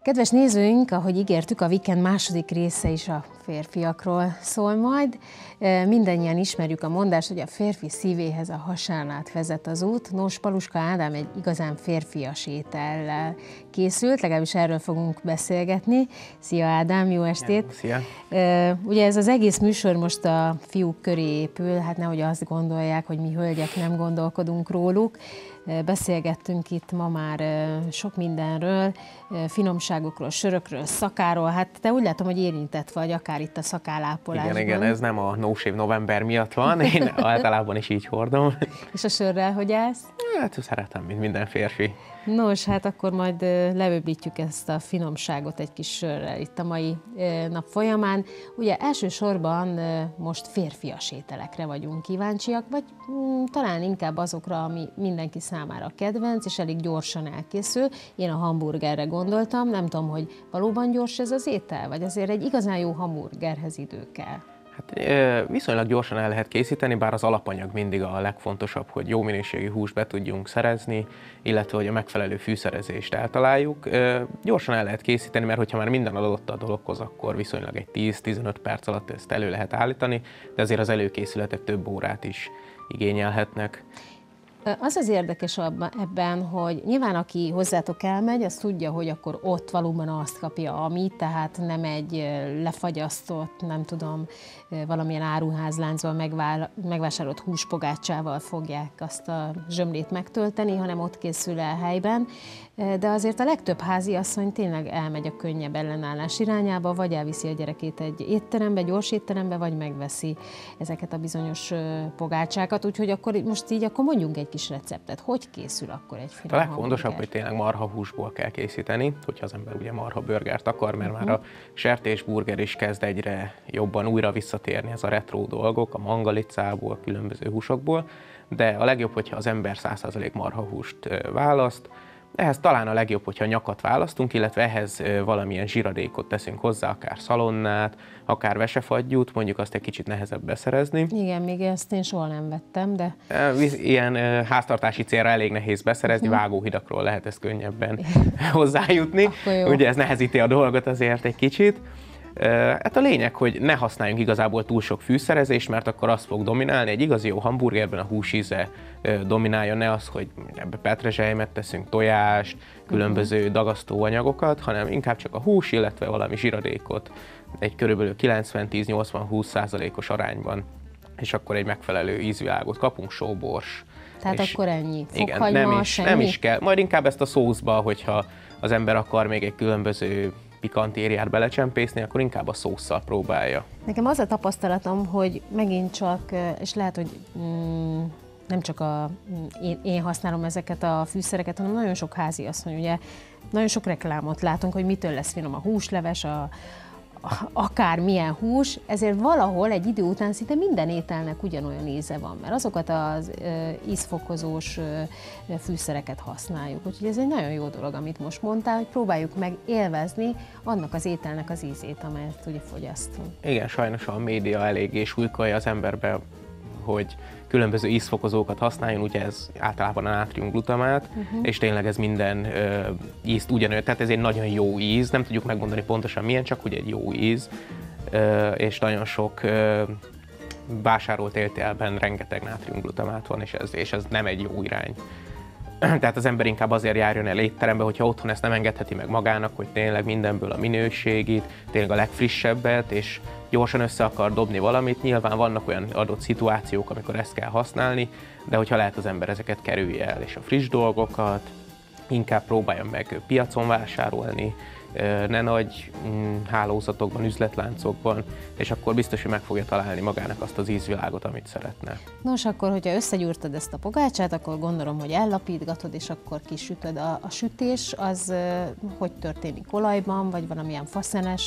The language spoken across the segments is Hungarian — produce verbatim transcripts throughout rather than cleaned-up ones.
Kedves nézőink, ahogy ígértük, a Weekend második része is a férfiakról szól majd. Mindennyian ismerjük a mondást, hogy a férfi szívéhez a hasán át vezet az út. Nos, Paluska Ádám egy igazán férfias étellel készült, legalábbis erről fogunk beszélgetni. Szia Ádám, jó estét! Szia! Ugye ez az egész műsor most a fiúk köré épül, hát nehogy azt gondolják, hogy mi hölgyek nem gondolkodunk róluk. Beszélgettünk itt ma már sok mindenről, finomságokról, sörökről, szakáról. Hát te úgy látom, hogy érintett vagy, akár itt a szakállápolásban. Igen, igen, ez nem a No Shave November miatt van, én általában is így hordom. És a sörrel hogy állsz? Hát szeretem, mint minden férfi. Nos, hát akkor majd leöblítjük ezt a finomságot egy kis sörrel itt a mai nap folyamán. Ugye elsősorban most férfias ételekre vagyunk kíváncsiak, vagy mm, talán inkább azokra, ami mindenki számára kedvenc, és elég gyorsan elkészül. Én a hamburgerre gondoltam, nem tudom, hogy valóban gyors ez az étel, vagy azért egy igazán jó hamburgerhez idő kell. Hát viszonylag gyorsan el lehet készíteni, bár az alapanyag mindig a legfontosabb, hogy jó minőségű húst be tudjunk szerezni, illetve hogy a megfelelő fűszerezést eltaláljuk. Gyorsan el lehet készíteni, mert hogyha már minden adott a dologhoz, akkor viszonylag egy tíz-tizenöt perc alatt ezt elő lehet állítani, de azért az előkészületek több órát is igényelhetnek. Az az érdekes ebben, hogy nyilván aki hozzátok elmegy, az tudja, hogy akkor ott valóban azt kapja, amit, tehát nem egy lefagyasztott, nem tudom, valamilyen áruházláncból megvásárolt húspogácsával fogják azt a zsömlét megtölteni, hanem ott készül el helyben. De azért a legtöbb háziasszony tényleg elmegy a könnyebb ellenállás irányába, vagy elviszi a gyerekét egy étterembe, gyors étterembe, vagy megveszi ezeket a bizonyos pogácsákat. Úgyhogy akkor most így akkor mondjunk egy kis receptet. Hogy készül akkor egy finom A legfontosabb, hogy tényleg marhahúsból kell készíteni, hogyha az ember ugye marha burgert akar, mert uh-huh. már a sertésburger is kezd egyre jobban újra visszatérni, ez a retro dolgok, a mangalicából, különböző húsokból, de a legjobb, hogyha az ember száz százalék marhahúst választ. Ehhez talán a legjobb, hogyha nyakat választunk, illetve ehhez valamilyen zsiradékot teszünk hozzá, akár szalonnát, akár vesefagyút, mondjuk azt egy kicsit nehezebb beszerezni. Igen, még ezt én soha nem vettem, de... Ilyen háztartási célra elég nehéz beszerezni, uh-huh. vágóhidakról lehet ezt könnyebben hozzájutni. Ugye ez nehezíti a dolgot azért egy kicsit. Hát a lényeg, hogy ne használjunk igazából túl sok fűszerezést, mert akkor azt fog dominálni. Egy igazi jó hamburgerben a húsíze dominálja, ne az, hogy ebbe petrezselymet teszünk, tojást, különböző dagasztóanyagokat, hanem inkább csak a hús, illetve valami zsiradékot egy körülbelül kilencven-tíz-nyolcvan-húsz százalékos arányban, és akkor egy megfelelő ízvilágot kapunk, sóbors. Tehát és akkor ennyi? Igen, nem is, nem is kell. Majd inkább ezt a szószba, hogyha az ember akar még egy különböző pikantériát belecsempészni, akkor inkább a szósszal próbálja. Nekem az a tapasztalatom, hogy megint csak, és lehet, hogy mm, nem csak a, én, én használom ezeket a fűszereket, hanem nagyon sok háziasszony, ugye nagyon sok reklámot látunk, hogy mitől lesz finom a húsleves, a, a, akár milyen hús, ezért valahol egy idő után szinte minden ételnek ugyanolyan íze van, mert azokat az ö, ízfokozós ö, fűszereket használjuk. Úgyhogy ez egy nagyon jó dolog, amit most mondtál, hogy próbáljuk meg élvezni annak az ételnek az ízét, amelyet ugye fogyasztunk. Igen, sajnos a média eléggé súlykolja az emberbe, hogy különböző ízfokozókat használjon, ugye ez általában a nátriumglutamát, uh-huh. és tényleg ez minden ö, ízt ugyanolyan, tehát ez egy nagyon jó íz, nem tudjuk megmondani pontosan milyen, csak ugye egy jó íz, ö, és nagyon sok ö, vásárolt ételben rengeteg nátriumglutamát van, és ez, és ez nem egy jó irány. Tehát az ember inkább azért járjon el étterembe, hogyha otthon ezt nem engedheti meg magának, hogy tényleg mindenből a minőségét, tényleg a legfrissebbet, és gyorsan össze akar dobni valamit. Nyilván vannak olyan adott szituációk, amikor ezt kell használni, de hogyha lehet, az ember ezeket kerülje el, és a friss dolgokat inkább próbáljon meg piacon vásárolni, ne nagy hálózatokban, üzletláncokban, és akkor biztos, hogy meg fogja találni magának azt az ízvilágot, amit szeretne. Nos, akkor, hogyha összegyúrtad ezt a pogácsát, akkor gondolom, hogy ellapítgatod, és akkor kisütöd. A, a sütés az hogy történik? Olajban, vagy valamilyen faszenes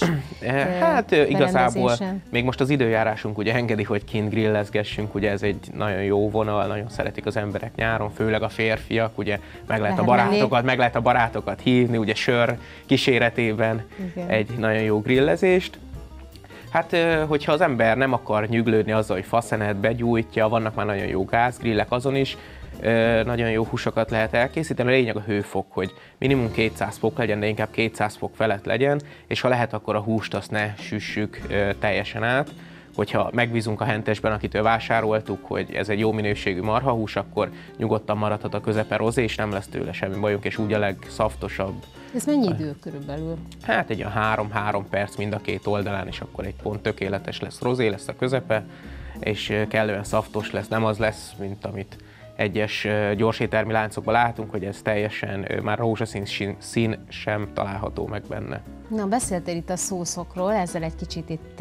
Hát igazából még most az időjárásunk ugye engedi, hogy kint grillezgessünk, ugye ez egy nagyon jó vonal, nagyon szeretik az emberek nyáron, főleg a férfiak, ugye meg lehet, lehet a barátokat, meg lehet a barátokat hívni, ugye sör kíséret igen. Egy nagyon jó grillezést. Hát, hogyha az ember nem akar nyüglődni azzal, hogy faszenet begyújtja, vannak már nagyon jó gázgrillek azon is, nagyon jó húsokat lehet elkészíteni. A lényeg a hőfok, hogy minimum kétszáz fok legyen, de inkább kétszáz fok felett legyen, és ha lehet, akkor a húst azt ne süssük teljesen át. Hogyha megbízunk a hentesben, akitől vásároltuk, hogy ez egy jó minőségű marhahús, akkor nyugodtan maradhat a közepe rozé, és nem lesz tőle semmi bajunk, és úgy a legszaftosabb. Ez mennyi idő körülbelül? Hát egy a három-három perc mind a két oldalán, és akkor egy pont tökéletes lesz, rozé lesz a közepe, és kellően szaftos lesz, nem az lesz, mint amit egyes gyorséttermi láncokban látunk, hogy ez teljesen már rózsaszín szín sem található meg benne. Na, beszéltél itt a szószokról, ezzel egy kicsit itt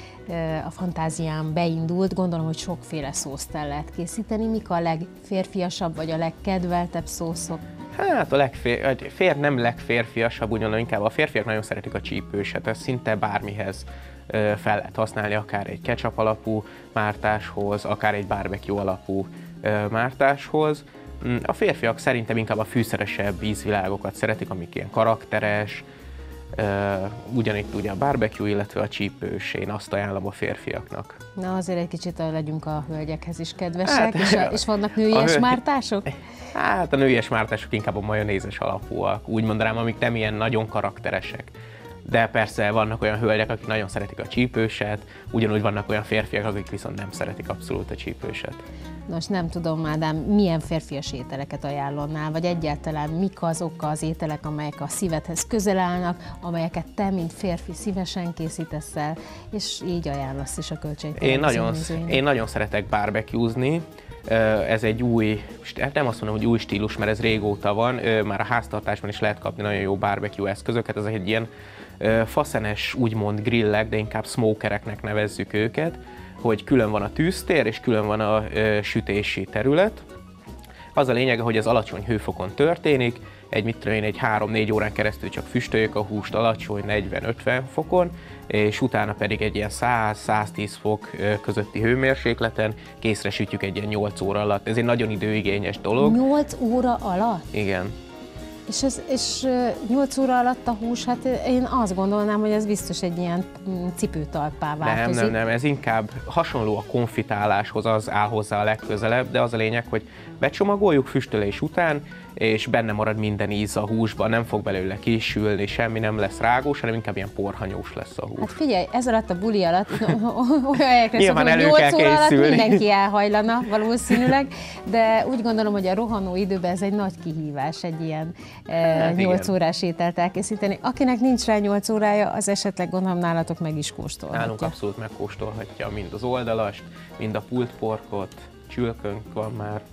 a fantáziám beindult, gondolom, hogy sokféle szószt el lehet készíteni. Mik a legférfiasabb, vagy a legkedveltebb szószok? Hát a legfér, fér, nem legférfiasabb, ugyanúgy inkább a férfiak nagyon szeretik a csípőset, ez szinte bármihez fel lehet használni, akár egy ketchup alapú mártáshoz, akár egy barbecue alapú mártáshoz. A férfiak szerintem inkább a fűszeresebb ízvilágokat szeretik, amik ilyen karakteres, ugyanitt ugye a barbecue, illetve a csípős, én azt ajánlom a férfiaknak. Na azért egy kicsit legyünk a hölgyekhez is kedvesek, hát, és, a, és vannak a nőies hölgy... mártások? Hát a nőies mártások inkább a majonézes alapúak, úgy mondanám, amik nem ilyen nagyon karakteresek. De persze vannak olyan hölgyek, akik nagyon szeretik a csípőset, ugyanúgy vannak olyan férfiak, akik viszont nem szeretik abszolút a csípőset. Nos, nem tudom, Ádám, milyen férfias ételeket ajánlannál, vagy egyáltalán mik azok az ételek, amelyek a szívedhez közel állnak, amelyeket te, mint férfi szívesen készítesz el, és így ajánlasz is a Kölcsei-Palota én nagyon, én nagyon szeretek barbecuezni. Ez egy új, nem azt mondom, hogy új stílus, mert ez régóta van, már a háztartásban is lehet kapni nagyon jó barbecue eszközöket, ez egy ilyen faszenes, úgymond grillek, de inkább smokereknek nevezzük őket, hogy külön van a tűztér és külön van a sütési terület. Az a lényege, hogy ez alacsony hőfokon történik, egy mit tudom én, egy három-négy órán keresztül csak füstöljük a húst alacsony negyven-ötven fokon, és utána pedig egy ilyen száz-száztíz fok közötti hőmérsékleten készre sütjük egy ilyen nyolc óra alatt. Ez egy nagyon időigényes dolog. nyolc óra alatt? Igen. És, ez, és nyolc óra alatt a hús, hát én azt gondolnám, hogy ez biztos egy ilyen cipőtalppá változik. Nem, nem, nem, ez inkább hasonló a konfitáláshoz, az áll hozzá a legközelebb, de az a lényeg, hogy becsomagoljuk füstölés után, és benne marad minden íz a húsban, nem fog belőle kisülni, semmi nem lesz rágós, hanem inkább ilyen porhanyós lesz a hús. Hát figyelj, ez alatt a buli alatt olyan helyekre nyilván szokott, elő nyolc kell óra alatt készülni. mindenki elhajlana valószínűleg, de úgy gondolom, hogy a rohanó időben ez egy nagy kihívás, egy ilyen hát nyolc órás ételt elkészíteni. Akinek nincs rá nyolc órája, az esetleg gondolom nálatok meg is kóstolhatja. Nálunk abszolút megkóstolhatja mind az oldalast, mind a pultporkot, csülkönk van már.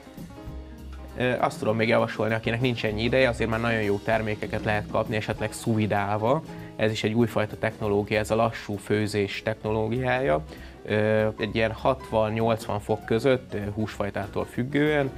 Azt tudom még javasolni, akinek nincs ennyi ideje, azért már nagyon jó termékeket lehet kapni, esetleg szuvidálva. Ez is egy újfajta technológia, ez a lassú főzés technológiája. Egy ilyen hatvan-nyolcvan fok között, húsfajtától függően,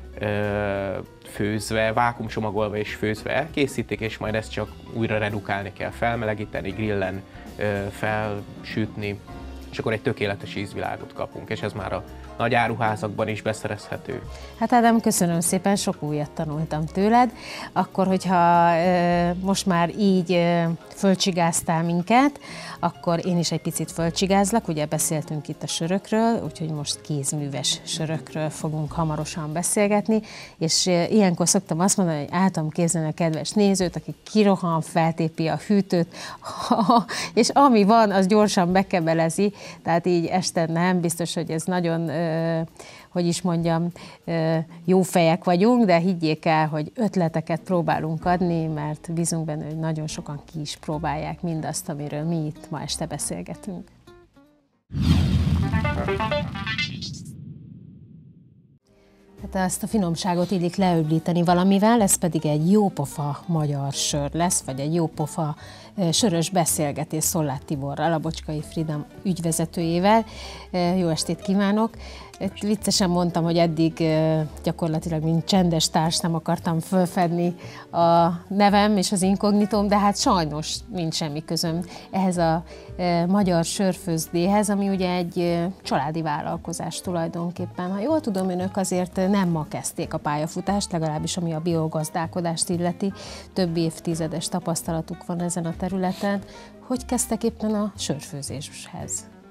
főzve, vákuumcsomagolva és főzve elkészítik, és majd ezt csak újra redukálni kell, felmelegíteni, grillen felsütni, és akkor egy tökéletes ízvilágot kapunk, és ez már a nagy áruházakban is beszerezhető. Hát Ádám, köszönöm szépen, sok újat tanultam tőled. Akkor, hogyha e, most már így e, fölcsigáztál minket, akkor én is egy picit fölcsigázlak. Ugye beszéltünk itt a sörökről, úgyhogy most kézműves sörökről fogunk hamarosan beszélgetni, és e, ilyenkor szoktam azt mondani, hogy át tudom képzelni a kedves nézőt, aki kirohan, feltépi a hűtőt, és ami van, az gyorsan bekebelezi, tehát így este nem biztos, hogy ez nagyon, hogy is mondjam, jó fejek vagyunk, de higgyék el, hogy ötleteket próbálunk adni, mert bízunk benne, hogy nagyon sokan ki is próbálják mindazt, amiről mi itt ma este beszélgetünk. Hát ezt a finomságot illik leöblíteni valamivel, ez pedig egy jópofa magyar sör lesz, vagy egy jópofa sörös beszélgetés Szollát Tiborral, a Bocskai Frida ügyvezetőjével. Jó estét kívánok! Viccesen mondtam, hogy eddig gyakorlatilag mint csendes társ nem akartam fölfedni a nevem és az inkognitóm, de hát sajnos nincs semmi közöm ehhez a magyar sörfőzdéhez, ami ugye egy családi vállalkozás tulajdonképpen. Ha jól tudom, önök azért nem ma kezdték a pályafutást, legalábbis ami a biogazdálkodást illeti. Több évtizedes tapasztalatuk van ezen a területen. Hogy kezdtek éppen a sörfőzéshez?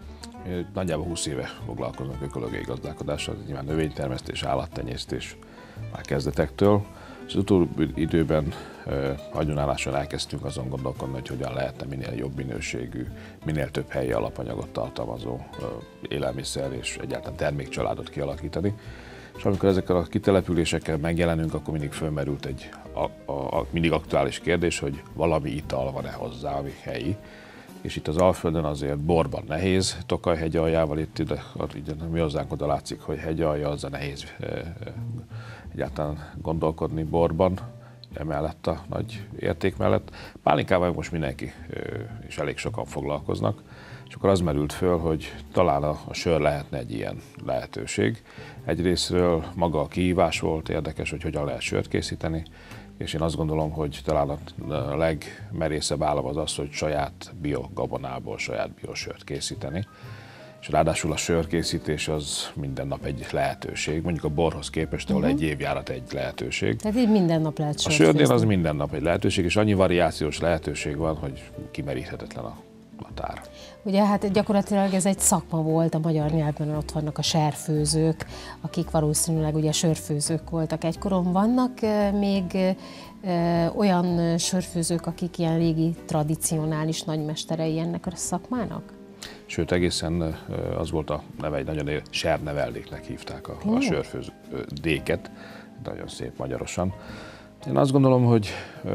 Nagyjából húsz éve foglalkozunk ökológiai gazdálkodással, nyilván növénytermesztés, állattenyésztés már kezdetektől. Az utóbbi időben hagyonálláson elkezdtünk azon gondolkodni, hogy hogyan lehetne minél jobb minőségű, minél több helyi alapanyagot tartalmazó élelmiszer és egyáltalán termékcsaládot kialakítani. És amikor ezekkel a kitelepülésekkel megjelenünk, akkor mindig fölmerült egy a, a, a mindig aktuális kérdés, hogy valami ital van-e hozzá, ami helyi. És itt az Alföldön azért borban nehéz, Tokaj hegy aljával, itt ide, mi hozzánk oda látszik, hogy hegy alja, azzal nehéz e, e, egyáltalán gondolkodni borban, emellett a nagy érték mellett. Pálinkával most mindenki, e, és elég sokan foglalkoznak, és akkor az merült föl, hogy talán a, a sör lehetne egy ilyen lehetőség. Egyrésztről maga a kihívás volt érdekes, hogy hogyan lehet sört készíteni, és én azt gondolom, hogy talán a legmerészebb állam az az, hogy saját biogabonából saját biosört készíteni. És ráadásul a sörkészítés az minden nap egy lehetőség, mondjuk a borhoz képest, ahol uh-huh. egy évjárat egy lehetőség. Tehát így minden nap lehet sört A sörnél az minden nap egy lehetőség, és annyi variációs lehetőség van, hogy kimeríthetetlen a, a tár. Ugye hát gyakorlatilag ez egy szakma volt a magyar nyelvben, ott vannak a serfőzők, akik valószínűleg ugye sörfőzők voltak egykoron. Vannak még olyan sörfőzők, akik ilyen régi, tradicionális nagymesterei ennek a szakmának? Sőt, egészen az volt a neve, egy nagyon serneveldéknek hívták a, a sörfőzdéket, nagyon szép magyarosan. Én azt gondolom, hogy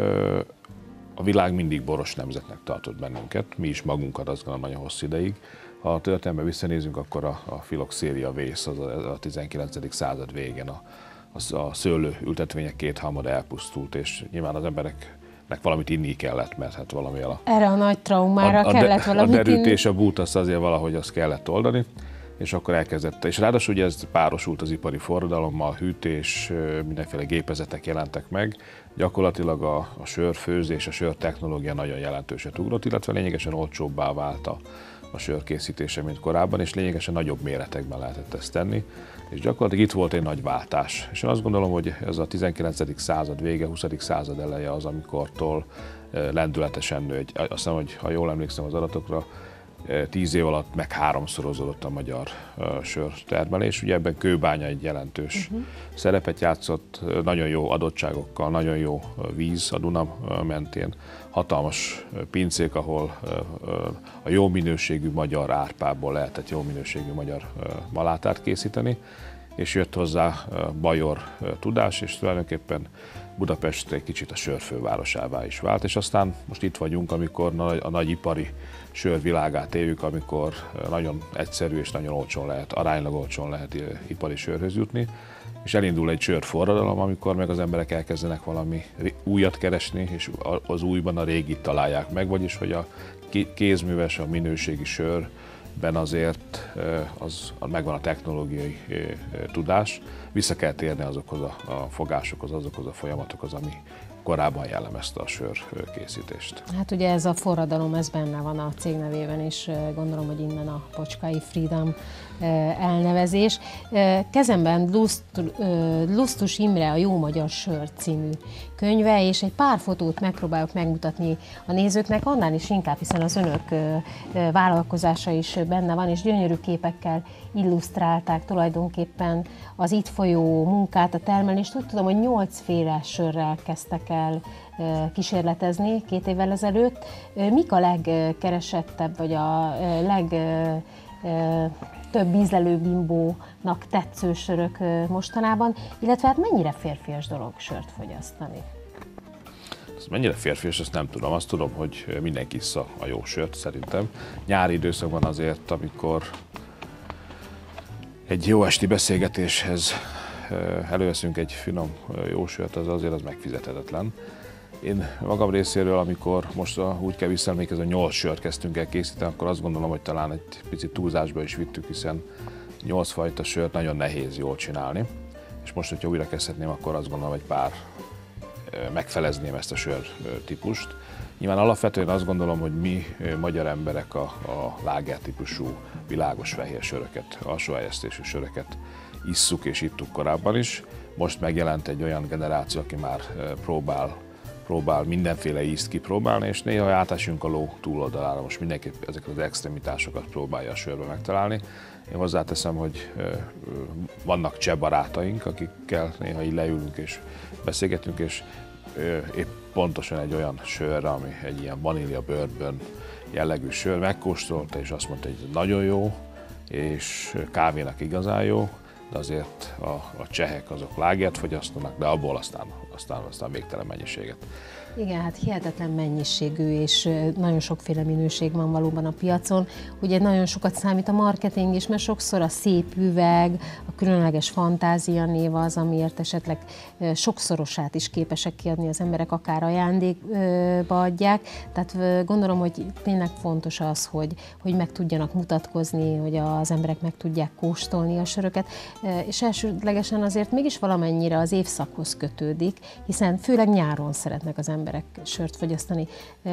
a világ mindig boros nemzetnek tartott bennünket, mi is magunkat azt gondolom nagyon hosszú ideig. Ha a történelembe visszanézünk, akkor a, a filoxéria vész az a, a tizenkilencedik század végén a, a, a szőlő ültetvények kétharmada elpusztult, és nyilván az embereknek valamit inni kellett, mert hát valami a... Erre a nagy traumára a, a kellett de, valamit inni. A derült és a bút azt azért valahogy azt kellett oldani, és akkor elkezdett. És ráadásul ugye ez párosult az ipari forradalommal, hűtés, mindenféle gépezetek jelentek meg. Gyakorlatilag a, a sörfőzés, a sörtechnológia nagyon jelentőset ugrott, illetve lényegesen olcsóbbá vált a, a sörkészítése, mint korábban, és lényegesen nagyobb méretekben lehetett ezt tenni. És gyakorlatilag itt volt egy nagy váltás. És én azt gondolom, hogy ez a tizenkilencedik század vége, huszadik század eleje az, amikortól lendületesen nő. Azt hiszem, hogy ha jól emlékszem az adatokra, tíz év alatt meg háromszorozódott a magyar uh, sörtermelés. Ugye ebben Kőbánya egy jelentős uh-huh. szerepet játszott, nagyon jó adottságokkal, nagyon jó víz a Duna mentén, hatalmas pincék, ahol uh, a jó minőségű magyar árpából lehetett jó minőségű magyar uh, malátát készíteni, és jött hozzá uh, bajor uh, tudás, és tulajdonképpen Budapest egy kicsit a sörfővárosává is vált, és aztán most itt vagyunk, amikor a nagy ipari sörvilágát éljük, amikor nagyon egyszerű és nagyon olcsón lehet, aránylag olcsón lehet ipari sörhöz jutni, és elindul egy sörforradalom, amikor meg az emberek elkezdenek valami újat keresni, és az újban a régit találják meg, vagyis hogy a kézműves, a minőségi sörben azért az, megvan a technológiai tudás, vissza kell térni azokhoz a, a fogásokhoz, azokhoz a folyamatokhoz, ami korábban jellemezte a sörkészítést. Hát ugye ez a forradalom, ez benne van a cég nevében, és gondolom, hogy innen a Pocskai Freedom elnevezés. Kezemben Lust, Lustus Imre a Jó Magyar Sör című könyve, és egy pár fotót megpróbálok megmutatni a nézőknek, annál is inkább, hiszen az önök vállalkozása is benne van, és gyönyörű képekkel illusztrálták tulajdonképpen az itt folyó munkát, a termelést. Úgy tudom, hogy nyolcféle sörrel kezdtek el kísérletezni két évvel ezelőtt. Mik a legkeresettebb, vagy a leg több ízlelő bimbónak tetsző sörök mostanában, illetve hát mennyire férfias dolog sört fogyasztani? Ez mennyire férfias, ezt nem tudom. Azt tudom, hogy mindenki issza a jó sört, szerintem. Nyári időszakban azért, amikor egy jó esti beszélgetéshez előveszünk egy finom jó sört, az azért az megfizethetetlen. Én magam részéről, amikor most a, úgy kell visszaemlékezni, hogy nyolc sört kezdtünk el készíteni, akkor azt gondolom, hogy talán egy picit túlzásba is vittük, hiszen nyolc fajta sört nagyon nehéz jól csinálni. És most, hogyha újra kezdhetném, akkor azt gondolom, hogy pár megfelezném ezt a sör típust. Nyilván alapvetően azt gondolom, hogy mi magyar emberek a, a láger típusú világos fehér söröket, alsó eljesztésű söröket isszuk és ittuk korábban is. Most megjelent egy olyan generáció, aki már próbál próbál mindenféle ízt kipróbálni, és néha átesünk a ló túloldalára, most mindenképp ezeket az extremitásokat próbálja a sörbe megtalálni. Én hozzáteszem, hogy vannak cseh barátaink, akikkel néha így leülünk és beszélgetünk, és épp pontosan egy olyan sörre, ami egy ilyen vanília bourbon jellegű sör, megkóstolta, és azt mondta, hogy nagyon jó, és kávénak igazán jó, de azért a, a csehek azok lágert fogyasztanak, de abból aztán, aztán, aztán végtelen mennyiséget. Igen, hát hihetetlen mennyiségű és nagyon sokféle minőség van valóban a piacon. Ugye nagyon sokat számít a marketing is, mert sokszor a szép üveg, a különleges fantázia név az, amiért esetleg sokszorosát is képesek kiadni az emberek, akár ajándékba adják. Tehát gondolom, hogy tényleg fontos az, hogy, hogy meg tudjanak mutatkozni, hogy az emberek meg tudják kóstolni a söröket, és elsődlegesen azért mégis valamennyire az évszakhoz kötődik, hiszen főleg nyáron szeretnek az emberek emberek sört fogyasztani,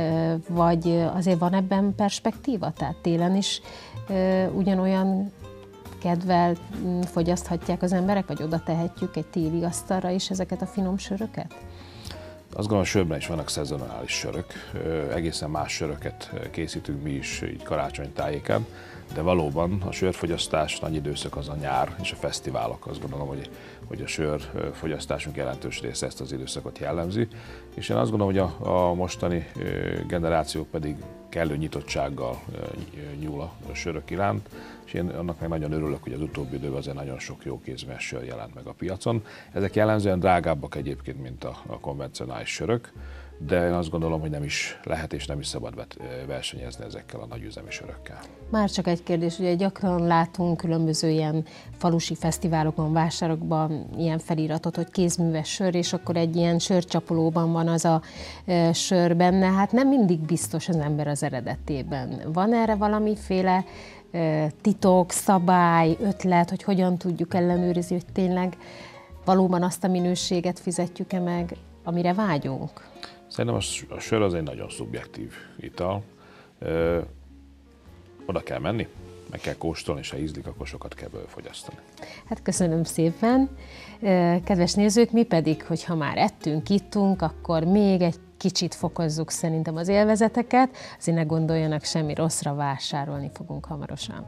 vagy azért van ebben perspektíva? Tehát télen is ugyanolyan kedvel fogyaszthatják az emberek, vagy oda tehetjük egy téli asztalra is ezeket a finom söröket? Azt gondolom, a sörben is vannak szezonális sörök, egészen más söröket készítünk mi is így karácsony tájékán, de valóban a sörfogyasztás nagy időszak az a nyár és a fesztiválok. Azt gondolom, hogy, hogy a sörfogyasztásunk jelentős része ezt az időszakot jellemzi, és én azt gondolom, hogy a, a mostani generáció pedig kellő nyitottsággal nyúl a sörök iránt, és én annak meg nagyon örülök, hogy az utóbbi időben azért nagyon sok jó kézműves sör jelent meg a piacon. Ezek jellemzően drágábbak egyébként, mint a, a konvencionális sörök, de én azt gondolom, hogy nem is lehet és nem is szabad versenyezni ezekkel a nagyüzemi sörökkel. Már csak egy kérdés, ugye gyakran látunk különböző ilyen falusi fesztiválokon, vásárokban ilyen feliratot, hogy kézműves sör, és akkor egy ilyen sörcsapolóban van az a e, sör benne. Hát nem mindig biztos az ember az eredetében. Van erre valamiféle e, titok, szabály, ötlet, hogy hogyan tudjuk ellenőrizni, hogy tényleg valóban azt a minőséget fizetjük-e meg, amire vágyunk? Szerintem a sör az egy nagyon szubjektív ital. Ö, oda kell menni, meg kell kóstolni, és ha ízlik, akkor sokat kell belőle fogyasztani. Hát köszönöm szépen. Kedves nézők, mi pedig, hogyha már ettünk, ittunk, akkor még egy kicsit fokozzuk szerintem az élvezeteket, azért ne gondoljanak semmi rosszra, vásárolni fogunk hamarosan.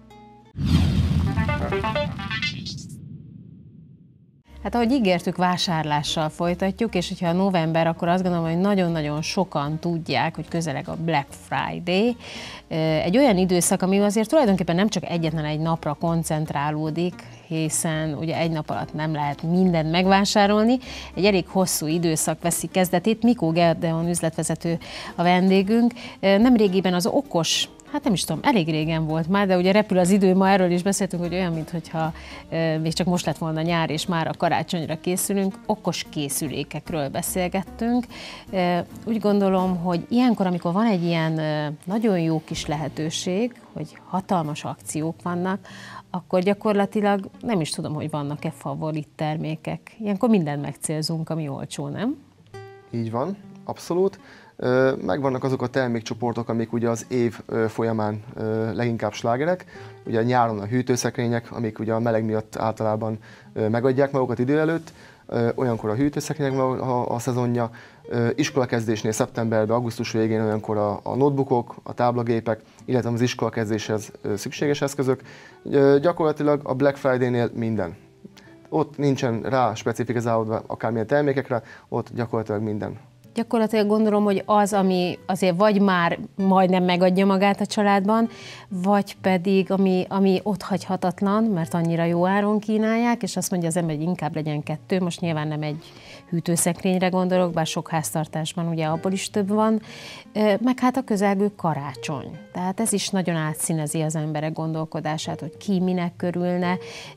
Hát ahogy ígértük, vásárlással folytatjuk, és hogyha a november, akkor azt gondolom, hogy nagyon-nagyon sokan tudják, hogy közeleg a Black Friday. Egy olyan időszak, ami azért tulajdonképpen nem csak egyetlen egy napra koncentrálódik, hiszen ugye egy nap alatt nem lehet mindent megvásárolni. Egy elég hosszú időszak veszi kezdetét. Mikó Gedeon üzletvezető a vendégünk. Nemrégiben az okos, hát nem is tudom, elég régen volt már, de ugye repül az idő, ma erről is beszéltünk, hogy olyan, mintha e, még csak most lett volna nyár, és már a karácsonyra készülünk, okos készülékekről beszélgettünk. E, úgy gondolom, hogy ilyenkor, amikor van egy ilyen e, nagyon jó kis lehetőség, hogy hatalmas akciók vannak, akkor gyakorlatilag nem is tudom, hogy vannak-e favorit termékek. Ilyenkor mindent megcélzunk, ami olcsó, nem? Így van, abszolút. Megvannak azok a termékcsoportok, amik ugye az év folyamán leginkább slágerek. Ugye nyáron a hűtőszekrények, amik ugye a meleg miatt általában megadják magukat idő előtt. Olyankor a hűtőszekrények a, a szezonja. Iskolakezdésnél szeptemberben, augusztus végén olyankor a, a notebookok, a táblagépek, illetve az iskolakezdéshez szükséges eszközök. Gyakorlatilag a Black Friday-nél minden. Ott nincsen rá specifikázálódva akármilyen termékekre, ott gyakorlatilag minden. Gyakorlatilag gondolom, hogy az, ami azért vagy már majdnem megadja magát a családban, vagy pedig ami, ami otthagyhatatlan, mert annyira jó áron kínálják, és azt mondja az ember, hogy inkább legyen kettő. Most nyilván nem egy hűtőszekrényre gondolok, bár sok háztartásban ugye abból is több van, meg hát a közelgő karácsony. Tehát ez is nagyon átszínezi az emberek gondolkodását, hogy ki minek körülne.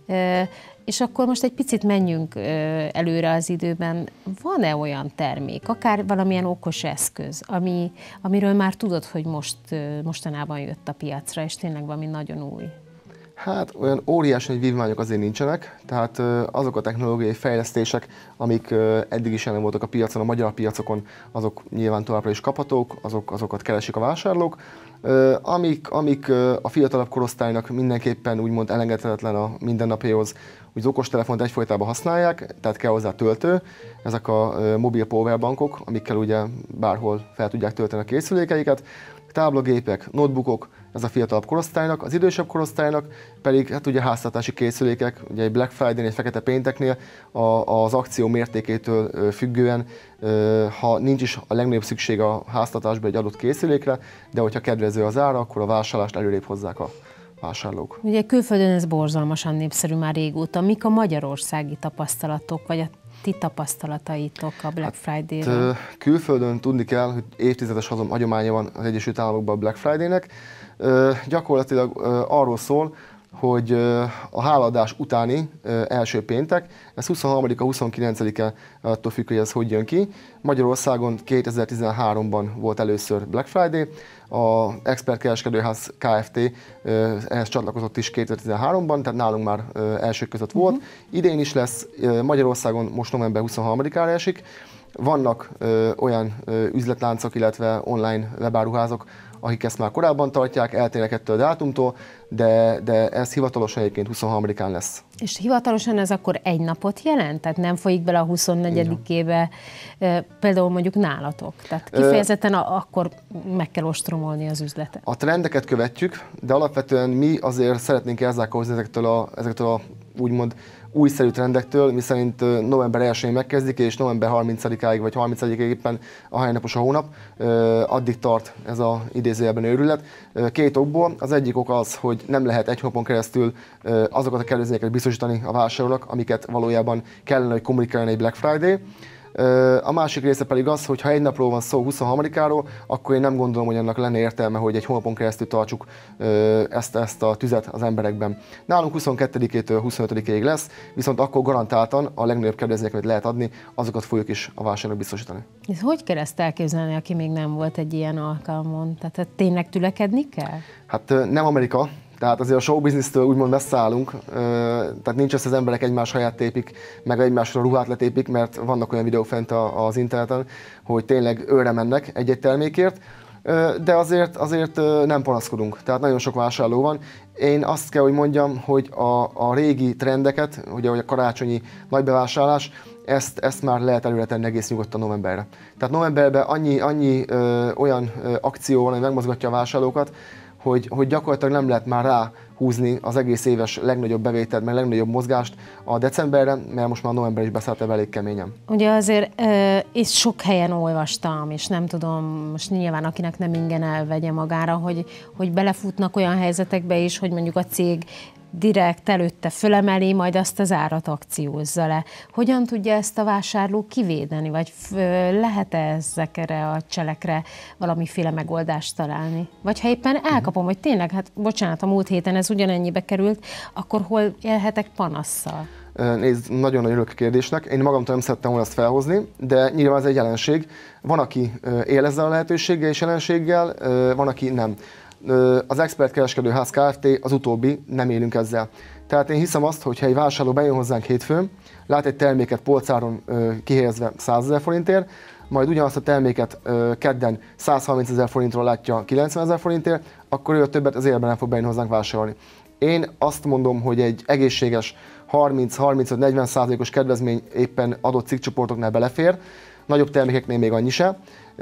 És akkor most egy picit menjünk előre az időben. Van-e olyan termék, akár valamilyen okos eszköz, ami, amiről már tudod, hogy most, mostanában jött a piacra, és tényleg valami nagyon új? Hát olyan óriási nagy vívmányok azért nincsenek, tehát azok a technológiai fejlesztések, amik eddig is jelen voltak a piacon, a magyar piacokon, azok nyilván továbbra is kaphatók, azok, azokat keresik a vásárlók. Amik, amik a fiatalabb korosztálynak mindenképpen úgymond elengedhetetlen a mindennapjaihoz, hogy az okostelefont egyfolytában használják, tehát kell hozzá töltő, ezek a mobil powerbankok, amikkel ugye bárhol fel tudják tölteni a készülékeiket, táblagépek, notebookok, ez a fiatalabb korosztálynak, az idősebb korosztálynak pedig hát ugye háztartási készülékek, ugye egy Black Friday-n, egy fekete pénteknél a, az akció mértékétől függően, ha nincs is a legnagyobb szükség a háztartásba egy adott készülékre, de hogyha kedvező az ára, akkor a vásárlást előrébb hozzák a vásárlók. Ugye külföldön ez borzalmasan népszerű már régóta. Mik a magyarországi tapasztalatok, vagy a ti tapasztalataitok a Black Friday-ről? Hát, külföldön tudni kell, hogy évtizedes hagyománya van az Egyesült Államokban a Black Friday-nek. Gyakorlatilag arról szól, hogy a hálaadás utáni első péntek, ez huszonharmadika huszonkilencedike, attól függ, hogy ez hogy jön ki. Magyarországon kétezer-tizenháromban volt először Black Friday, az Expert Kereskedőház Kft. Ehhez csatlakozott is kétezer-tizenháromban, tehát nálunk már elsők között volt. Uh-huh. Idén is lesz, Magyarországon most november huszonharmadikára esik. Vannak ö, olyan ö, üzletláncok, illetve online webáruházak, akik ezt már korábban tartják, eltérnek ettől a dátumtól, de, de ez hivatalosan egyébként huszonharmadikán lesz. És hivatalosan ez akkor egy napot jelent? Tehát nem folyik bele a huszonnegyedikébe, például mondjuk nálatok? Tehát kifejezetten a, akkor meg kell ostromolni az üzletet. A trendeket követjük, de alapvetően mi azért szeretnénk elzárkózni ezektől a, ezektől a úgymond újszerű trendektől, miszerint november elsején megkezdik, és november harmincadikáig vagy harmincadikáig éppen a hánynapos a hónap, addig tart ez az idézőjelben őrület. Két okból. Az egyik ok az, hogy nem lehet egy hónapon keresztül azokat a kedvezményeket biztosítani a vásárlónak, amiket valójában kellene, hogy kommunikáljon egy Black Friday. A másik része pedig az, hogy ha egy napról van szó huszonharmadikáról, akkor én nem gondolom, hogy annak lenne értelme, hogy egy hónapon keresztül tartsuk ezt, ezt a tüzet az emberekben. Nálunk huszonkettedikétől huszonötödikéig lesz, viszont akkor garantáltan a legnagyobb kedvezményeket lehet adni, azokat fogjuk is a vásárlónak biztosítani. Ez hogy kell ezt elképzelni, aki még nem volt egy ilyen alkalmon? Tehát tényleg tülekedni kell? Hát nem Amerika. Tehát azért a showbiznisztől úgymond messze állunk, tehát nincs az, az emberek egymás haját tépik, meg egymásra ruhát letépik, mert vannak olyan videók fent az interneten, hogy tényleg őre mennek egy-egy termékért, de azért, azért nem panaszkodunk, tehát nagyon sok vásárló van. Én azt kell, hogy mondjam, hogy a, a régi trendeket, ugye a karácsonyi nagybevásárlás, ezt, ezt már lehet előre tenni egész nyugodtan novemberre. Tehát novemberben annyi, annyi ö, olyan ö, akció van, ami megmozgatja a vásárlókat, Hogy, hogy gyakorlatilag nem lehet már ráhúzni az egész éves legnagyobb bevételt, meg legnagyobb mozgást a decemberre, mert most már november is beszállt ebbe elég keményen. Ugye azért e, és sok helyen olvastam, és nem tudom, most nyilván akinek nem ingen elvegye magára, hogy, hogy belefutnak olyan helyzetekbe is, hogy mondjuk a cég direkt előtte fölemeli, majd azt az árat akciózza le. Hogyan tudja ezt a vásárló kivédeni, vagy lehet-e ezekre a cselekre valamiféle megoldást találni? Vagy ha éppen elkapom, hogy tényleg, hát bocsánat, a múlt héten ez ugyanennyibe került, akkor hol élhetek panasszal? Nézd, nagyon-nagyon örülök a kérdésnek. Én magamtól nem szerettem volna ezt felhozni, de nyilván ez egy jelenség. Van, aki él ezzel a lehetőséggel és jelenséggel, van, aki nem. Az Expert Kereskedőház Kft. Az utóbbi, nem élünk ezzel. Tehát én hiszem azt, hogy ha egy vásárló bejön hozzánk hétfőn, lát egy terméket polcáron kihelyezve százezer forintért, majd ugyanazt a terméket kedden százharmincezer forintról látja kilencvenezer forintért, akkor ő a többet az életben nem fog bejönni hozzánk vásárolni. Én azt mondom, hogy egy egészséges harminc-harmincöt-negyven százalékos kedvezmény éppen adott cikkcsoportoknál belefér, nagyobb termékeknél még annyi se,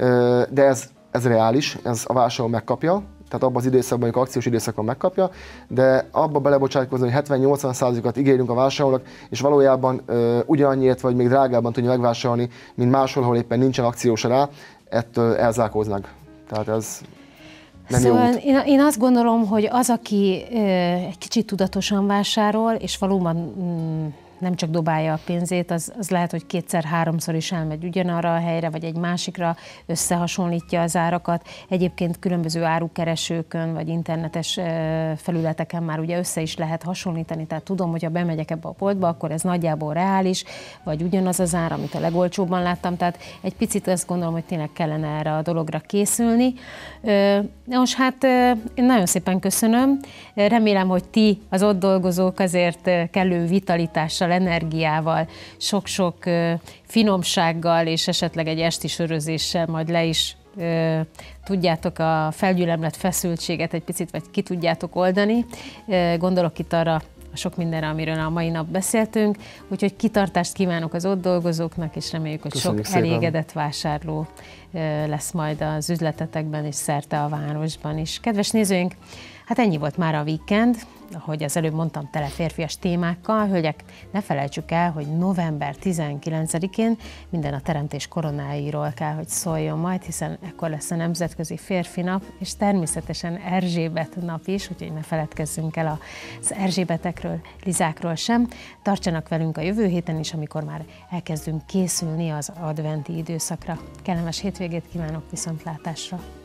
de ez, ez reális, ez a vásárló megkapja, tehát abban az időszakban, amikor akciós időszakban megkapja, de abba belebocsátkozni, hogy hetven-nyolcvan százalékot ígérünk a vásárlónak, és valójában ö, ugyanannyiért vagy még drágábban tudja megvásárolni, mint máshol, ahol éppen nincsen akciós rá, ettől elzárkóznak. Tehát ez nem szóval jó út. Én, én azt gondolom, hogy az, aki ö, egy kicsit tudatosan vásárol, és valóban mm, nem csak dobálja a pénzét, az, az lehet, hogy kétszer-háromszor is elmegy ugyanarra a helyre, vagy egy másikra, összehasonlítja az árakat. Egyébként különböző árukeresőkön, vagy internetes felületeken már ugye össze is lehet hasonlítani, tehát tudom, hogy ha bemegyek ebbe a boltba, akkor ez nagyjából reális, vagy ugyanaz az ár, amit a legolcsóbban láttam, tehát egy picit azt gondolom, hogy tényleg kellene erre a dologra készülni. Most hát én nagyon szépen köszönöm, remélem, hogy ti, az ott dolgozók azért kellő vitalitással, energiával, sok-sok finomsággal és esetleg egy esti sörözéssel majd le is tudjátok a felgyülemlett feszültséget egy picit, vagy ki tudjátok oldani. Gondolok itt arra a sok mindenre, amiről a mai nap beszéltünk, úgyhogy kitartást kívánok az ott dolgozóknak, és reméljük, hogy Köszönjük sok szépen. elégedett vásárló lesz majd az üzletetekben és szerte a városban is. Kedves nézőink, hát ennyi volt már a Weekend, ahogy az előbb mondtam, tele férfias témákkal. Hölgyek, ne felejtsük el, hogy november tizenkilencedikén minden a teremtés koronáiról kell, hogy szóljon majd, hiszen ekkor lesz a Nemzetközi Férfi Nap, és természetesen Erzsébet nap is, úgyhogy ne feledkezzünk el az Erzsébetekről, Lizákról sem. Tartsanak velünk a jövő héten is, amikor már elkezdünk készülni az adventi időszakra. Kellemes hétvégét kívánok, viszontlátásra!